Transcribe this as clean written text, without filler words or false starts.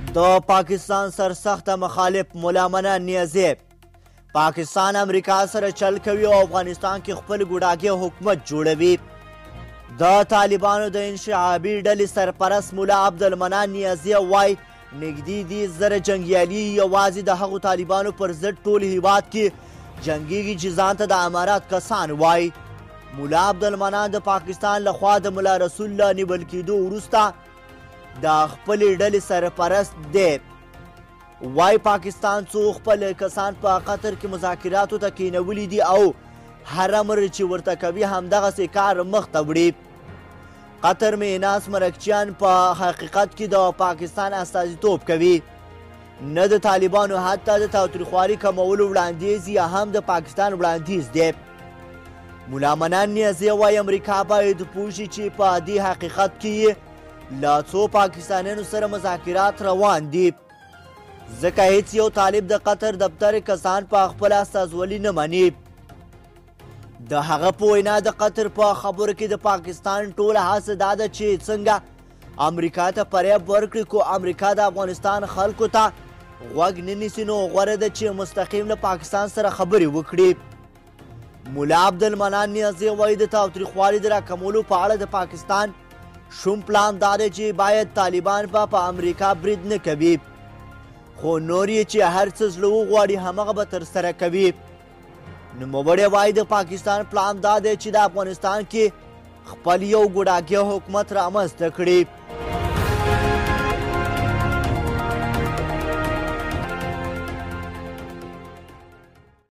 د پاکستان سرسخته مخالف ملا منان نیازی پاکستان امریکا سره چل کوي او افغانستان کې خپل ګوډاګي حکومت جوړوي د طالبانو د انشعابي ډلې سرپرست ملا عبدالمنان نیازی وایي نږدې دي زره جنګیالي یوازې د هغو طالبانو پر ضد ټول هیواد کې جنګیږي چې ځان ته د امارات کسان وایي ملا عبدالمنان د پاکستان لخوا د ملا رسول الله نیول کېدو وروسته د خپلې ډلې سرپرست دی وای پاکستان څو خپل کسان په قطر کې مذاکراتو ته کینولي دي او هر امر چې ورته کوي همدغسې کار مخ ته وړي قطر میناس مرکچیان په حقیقت کې د پاکستان استازیتوب کوي نه د طالبانو حتی د تاوتریخوالي کمولو وړاندیز یا هم د پاکستان وړاندیز دی ملا منان نیازی وایي امریکا باید پوه شي چې په دې حقیقت کې له څو پاکستانیانو سره مذاکرات روان دي ځکه هیڅ یو طالب د قطر دفتر کسان په خپله استازولي نه مني د هغه په وینا د قطر په خبرو کې د پاکستان ټوله هڅه دا ده چې څنګه امریکا ته فریب ورکړي کو امریکا د افغانستان خلکو ته غوږ نه نیسي نو غوره ده چې مستقیم له پاکستان سره خبرې وکړي ملا عبدالمنان نیازی وایي د تاوتریخوالي د راکمولو په اړه د پاکستان شوم پلان دا دی چې باید طالبان په امریکا برید نه کوي خو نور یې چې هر څه زړه وغواړي همغه به ترسره کوي نوموړی وایي د پاکستان پلان دا دی چې د افغانستان کې خپل یو ګوډاګی حکومت رامنځته کړي